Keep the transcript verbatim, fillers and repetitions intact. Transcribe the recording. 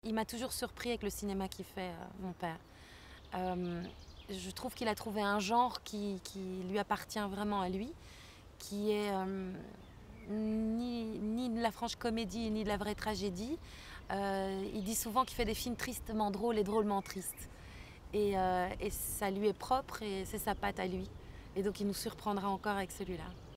il m'a toujours surpris avec le cinéma qu'il fait, euh, mon père. Euh, je trouve qu'il a trouvé un genre qui, qui lui appartient vraiment à lui, qui est euh, ni, ni de la franche comédie, ni de la vraie tragédie. Euh, il dit souvent qu'il fait des films tristement drôles et drôlement tristes. Et, euh, et ça lui est propre et c'est sa patte à lui. Et donc il nous surprendra encore avec celui-là.